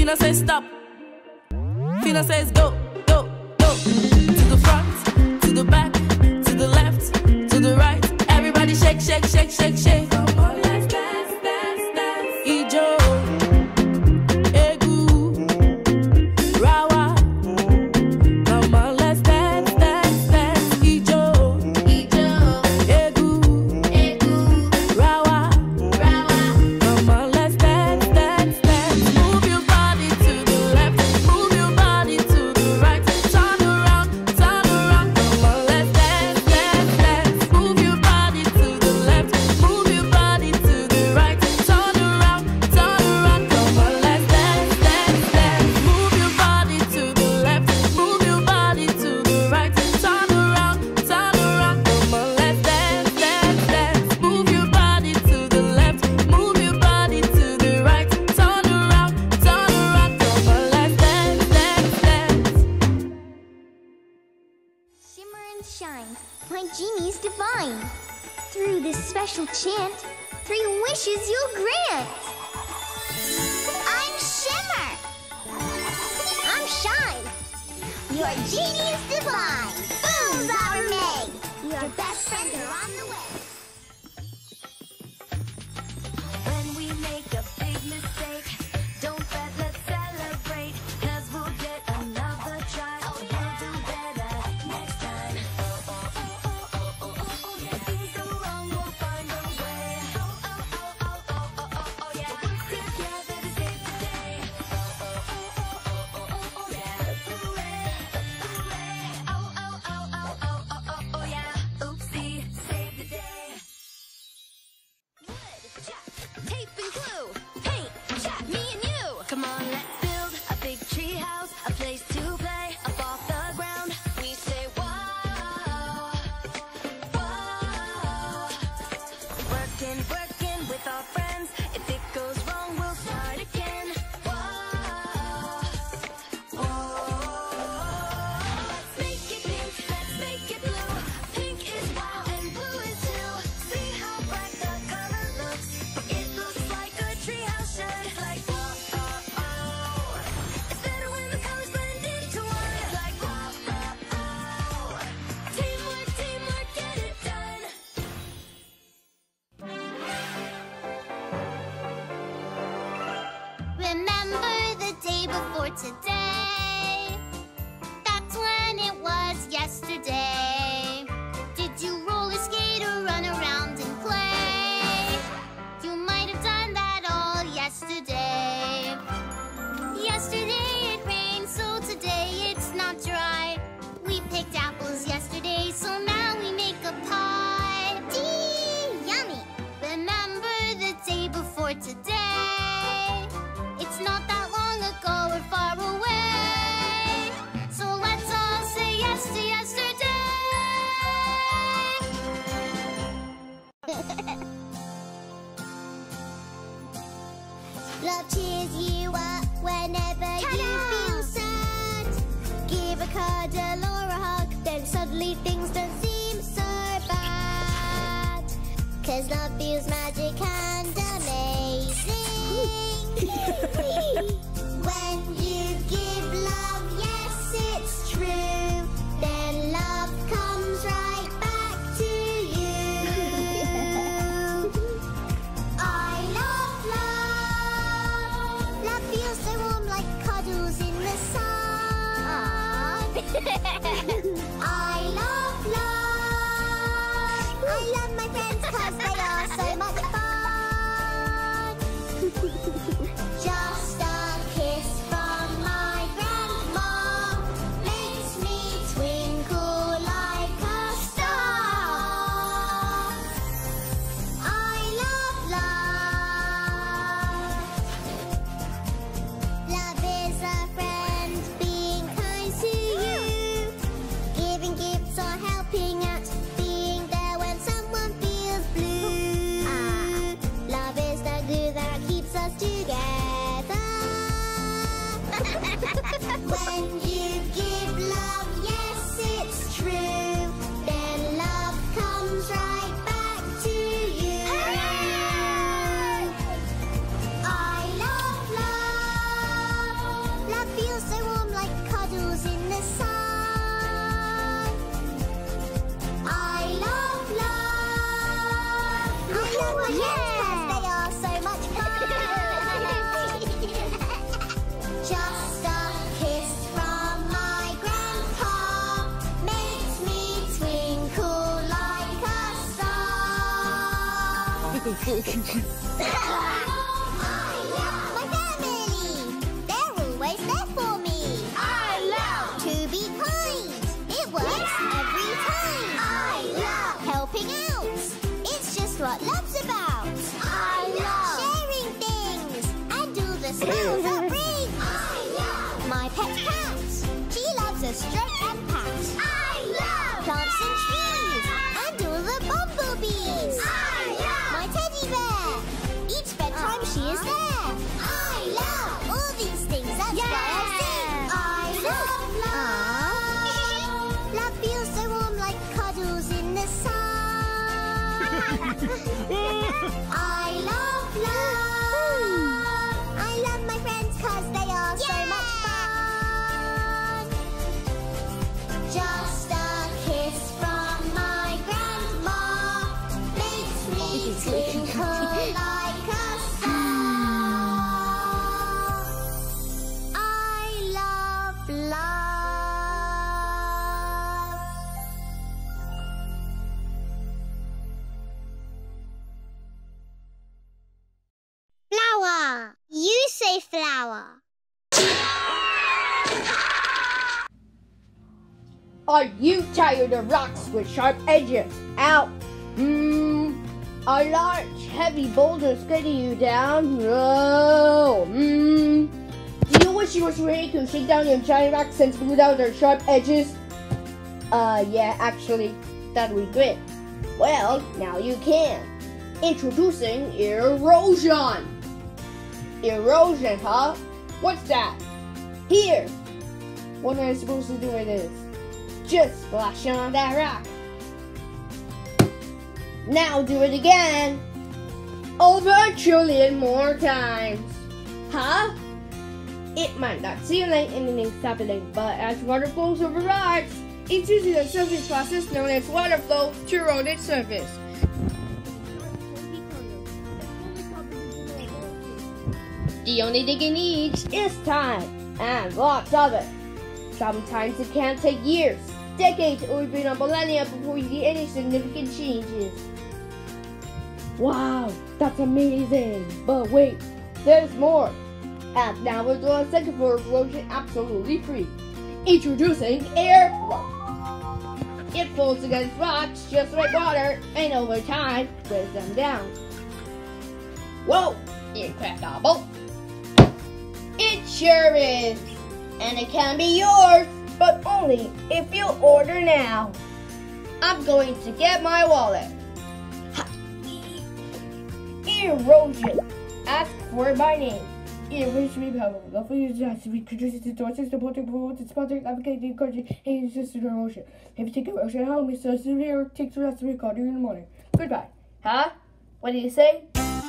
Fina says stop. Fina says go, go, go. To the front, to the back, to the left, to the right. Everybody shake, shake, shake, shake, shake. Come on, let's dance, dance, dance. Ijo, egu, rawa. Come on, let's dance, dance, dance. Ijo, ijo, egu, egu, rawa, rawa. Come on, let's dance, dance, dance. Move your body to the left, move your body to the right. Turn around, turn around. Come on, let's dance, dance, dance. Move your body to the left, move your body to the right. Turn around, turn around. Come on, let's dance, dance, dance. Move your body to the left, move your body to the right. Turn around, turn around. Come on, let's dance, dance, dance. Move your body to the left, move your body to the right. Turn around, turn around. Come on, let's dance, dance, dance. Shimmer and shine, my genie's divine. Through this special chant, 3 wishes you'll grant. I'm Shimmer. I'm Shine. Your genie is divine. Booms are made. Your best friends are on the way. When we make a big mistake, don't fret, let's celebrate. 'Cause we'll get another try. We'll do better next time. If things go wrong, we'll find a way. Yeah. Work together to save the day. Yeah. Hooray, hooray. Yeah. Oopsie, save the day. Wood, chop, tape and glue, paint, chat, me and you. Come on, let's build a big tree house, a place to play. Up off the ground, we say wow, wow. Working, working with our friends. If it goes wrong, we'll start again. Wow, whoa. Let's make it pink, let's make it blue. Pink is wow and blue is too. See how bright the color looks. It looks like a treehouse should. It's like whoa, oh, oh. It's better when the colors blend into one. It's like whoa, oh, oh. Teamwork, teamwork, get it done. Remember the day before today? That's when it was yesterday. Did you roller skate or run around and play? You might have done that all yesterday. Yesterday it rained, so today it's not dry. We picked apples yesterday, so now we make a pie. Yummy! Remember the day before today? It's not that long ago or far away. So let's all say yes to yesterday. Love cheers you up whenever you feel sad. Give a cuddle or a hug, then suddenly things don't seem so bad. 'Cause love feels magic and amazing. When you give love, yes, it's true. Then love comes right back to you. I love love. Love feels so warm like cuddles in the sun. I love love. I love my friends 'cause they are so much fun. My family, they're always there for me. I love. To be kind, it works every time. I love. Helping out, it's just what love's about. I love. Sharing things and all the smiles it brings. My pet cat, she loves a stroke and pat. I love. Plants and trees and all the bumblebees. My teddy bear, each bedtime she is there. I love all these things, that's why I sing. I love love. Love feels so warm like cuddles in the sun. I love love. I love my friends 'cause they are so much fun. Just a kiss from my grandma makes me twinkle like a star. I love love. Flower. You say flower. Are you tired of rocks with sharp edges? Ow! Are large, heavy boulders getting you down? No! Do you wish you were ready to shake down your giant rocks and smooth out their sharp edges? Yeah, actually, that would be great. Well, now you can. Introducing erosion. Erosion, huh? What's that? Here. What am I supposed to do with this? Just splash on that rock. Now do it again. Over a trillion more times. Huh? It might not seem like anything's happening, but as water flows over rocks, it's using a surface process known as water flow to erode its surface. The only thing it needs is time, and lots of it. Sometimes it can take years, decades, or even a millennia before you see any significant changes. Wow, that's amazing! But wait, there's more! And now we're doing a second floor erosion absolutely free. Introducing airflow. It flows against rocks just like water, and over time, breaks them down. Whoa, incredible! It sure is! And it can be yours, but only if you order now. I'm going to get my wallet. Erosion. Ask for my name. Erosion powerful. For you to be produced to sources, supporting forward, sponsoring, advocating, encouraging, and assisting erosion. If you take erosion home, it's so severe, it takes the rest of the recording in the morning. Goodbye. Huh? What do you say?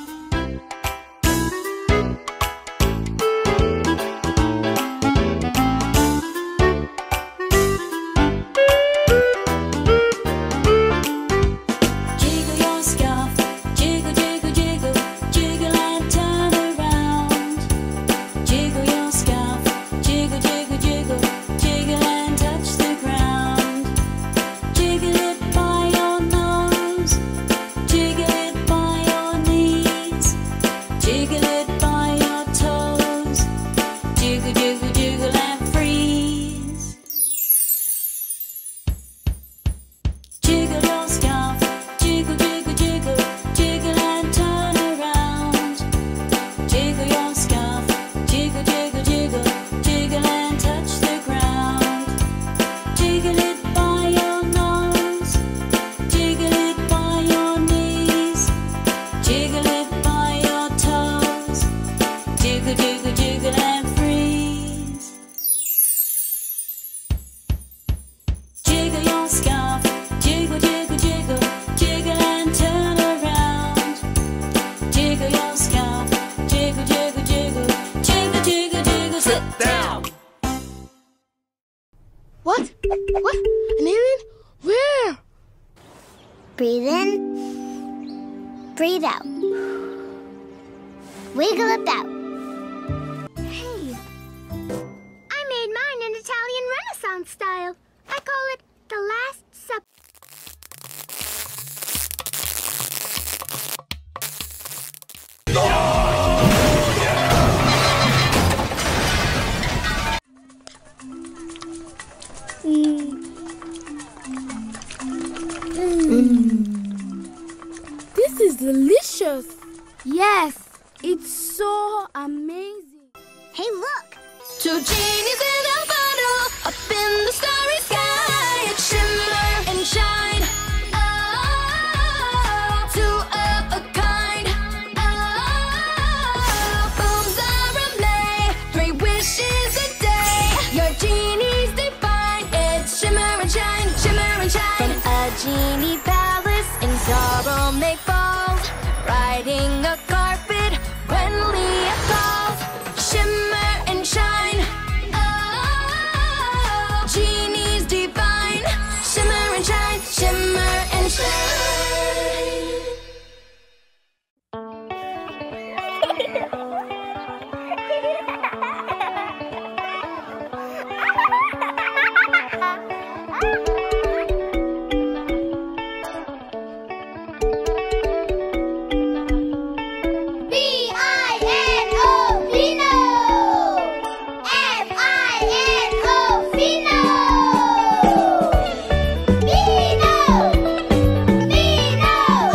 Jiggle your scarf, jiggle, jiggle, jiggle, jiggle and turn around. Jiggle your scarf, jiggle, jiggle, jiggle, jiggle and touch the ground. Jiggle it by your nose, jiggle it by your knees, jiggle it by your toes. Jiggle, jiggle, jiggle and freeze. Jiggle your scarf, jiggle, jiggle, jiggle, jiggle and turn around. Jiggle your scarf, jiggle, jiggle, jiggle, jiggle and touch the ground. Jiggle it by your nose, jiggle it by your knees, jiggle it by your toes. Jiggle, jiggle, jiggle and freeze. Jiggle your scarf, jiggle, jiggle, jiggle, jiggle and turn around. Jiggle your scarf, jiggle, jiggle, jiggle, jiggle, jiggle, jiggle. Sit down. What? What? An alien? Where? Breathe in, breathe out. Wiggle about. Hey, I made mine in Italian Renaissance style. I call it the Last Supper. amazing. Hey, look! Two genies in a bottle, up in the starry sky, shimmer and shine. Oh, two of a kind. Oh, booms are a May, 3 wishes a day. Your genie's divine, it's shimmer and shine, shimmer and shine. From a genie palace in sorrow make balls, riding a carpet when Leah calls. Shimmer and shine. Oh, genies divine. Shimmer and shine, shimmer and shine. B-I-N-O, Vino! F-I-N-O, Vino! Vino! Vino!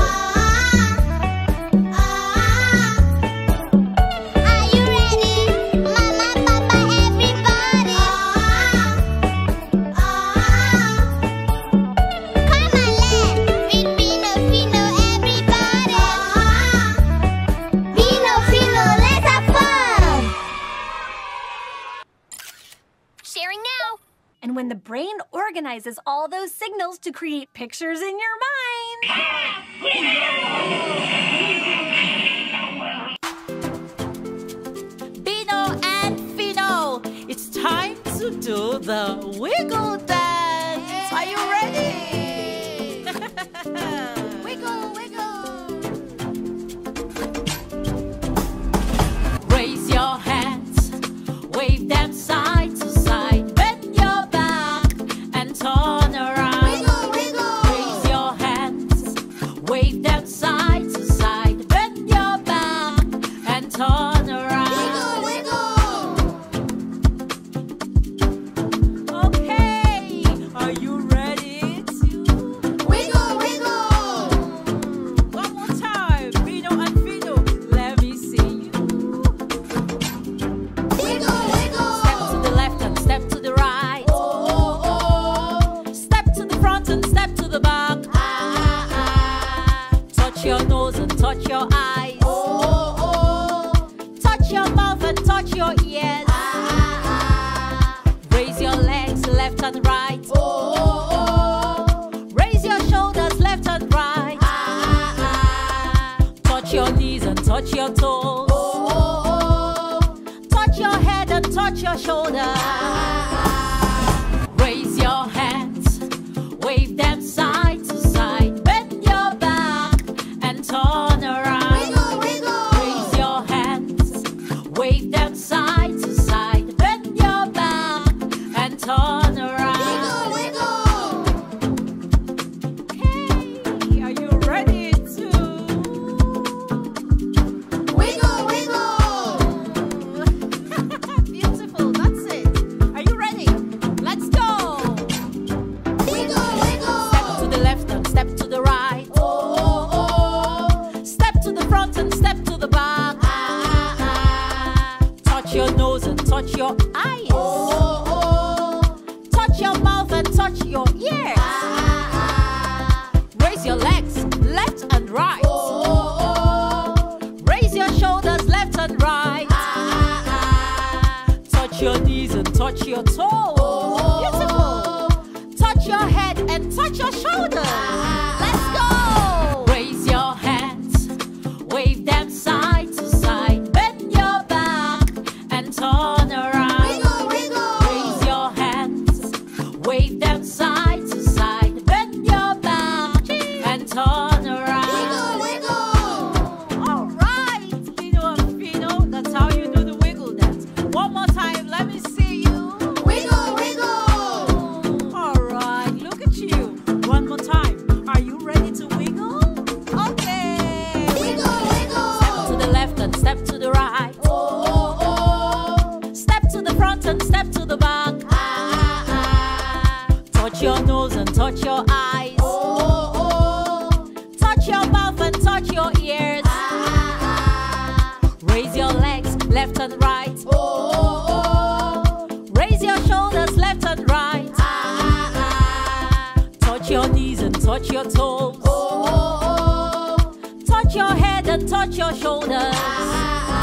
Are you ready? Mama, Papa, everybody! Come on, let's read Vino, Vino, everybody! Vino, Vino, let's have fun! Sharing now. And when the brain organizes all those signals to create pictures in your mind. Bino and Fino, it's time to do the wiggle dance. Are you ready? Wiggle, wiggle! Raise your hands, wave them side to side, bend your back and turn around. Wiggle, wiggle! Raise your hands, wave them side to side, bend your back and turn around. Wiggle, wiggle! Okay, are you ready to Wiggle, wiggle! one more time? Vino and Fino, let me see you. Wiggle, wiggle! Step to the left and step to the right. Oh, oh, oh! Step to the front and step to the back. Touch your nose and touch your eyes. Oh, oh! Touch your mouth and touch your ears. Raise your legs left and right. Oh, Raise your shoulders left and right. Touch your knees and touch your toes. Touch your head and touch your shoulders. Raise your hands, wave them side to side, bend your back and turn around. Wiggle, wiggle! Raise your hands, wave them side to side, bend your back and turn around. Wiggle, Hey, are you ready to wiggle! Wiggle, Beautiful, that's it. Are you ready? Let's go. wiggle! Step to the left and step to the right. Step to the front and step to the back. Touch your nose and touch your eyes. Touch your mouth and touch your ears. Raise your legs left and right. Raise your shoulders left and right. Touch your knees and touch your toes. Beautiful. Touch your head and touch your shoulders. Let's go. Raise your hands, wave them side to side, bend your back and turn around. Raise your hands, wave them side to side, bend your back and turn around. All right, Vino and Fino, that's how you do the wiggle dance. One more time, let me see you. All right, look at you. One more time. Are you ready to wiggle? Okay. Step to the left and step to the right. Step to the front and step to the back. Touch your nose and touch your eyes. Touch your mouth and touch your ears. Raise your legs left left and right. Oh, oh, oh. Raise your shoulders left and right. Ah, ah, ah. Touch your knees and touch your toes. Oh, oh, oh. Touch your head and touch your shoulders. Ah, ah,